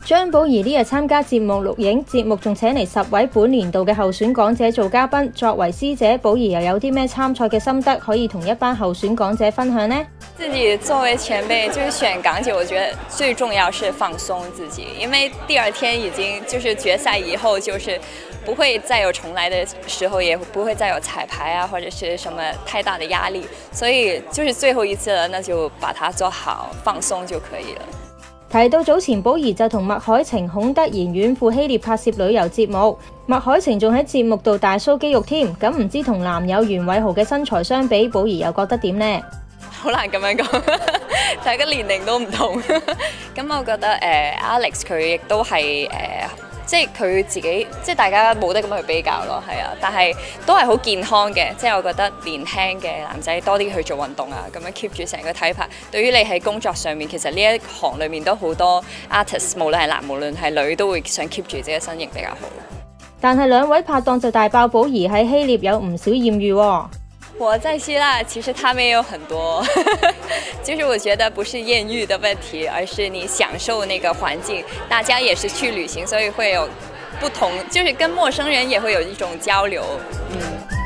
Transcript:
張寶儀呢日參加節目錄影，節目仲請嚟10位本年度嘅候選港姐做嘉賓。作為師姐，寶儀又有啲咩參賽嘅心得可以同一班候選港姐分享呢？ 自己作為前輩，就是選港姐，我覺得最重要是放鬆自己，因為第二天已經就是決賽以後，就是不會再有重來的時候，也不會再有彩排啊，或者是什麼太大的壓力，所以就是最後一次了，那就把它做好，放鬆就可以了。 提到早前寶儀就同麥海晴、孔德賢遠赴希臘拍攝旅遊節目，麥海晴仲喺節目度大 show 肌肉添，咁唔知同男友袁偉豪嘅身材相比，寶儀又覺得點呢？ 好難咁樣講，大家年齡都唔同。咁我覺得Alex 佢亦都係即係佢自己，即係大家冇得咁去比較咯，係啊。但係都係好健康嘅，即係我覺得年輕嘅男仔多啲去做運動啊，咁樣 keep 住成個體魄。對於你喺工作上面，其實呢一行裏面都好多 artist， 無論係男無論係女，都會想 keep 住自己身形比較好。 但係兩位拍檔就大爆寶儀喺希臘有唔少豔遇喎。 我在希臘，其實他們也有很多，就是我覺得不是豔遇的問題，而是你享受那個環境。大家也是去旅行，所以會有不同，就是跟陌生人也會有一種交流。